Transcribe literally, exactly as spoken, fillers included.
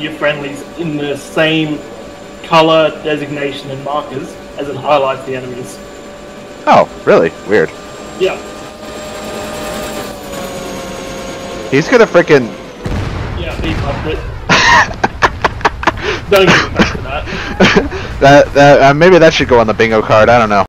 your friendlies in the same color, designation, and markers as it highlights the enemies. Oh, really? Weird. Yeah. He's gonna frickin'... Yeah, he buffed it. Don't give him back to that. that, that uh, maybe that should go on the bingo card, I don't know.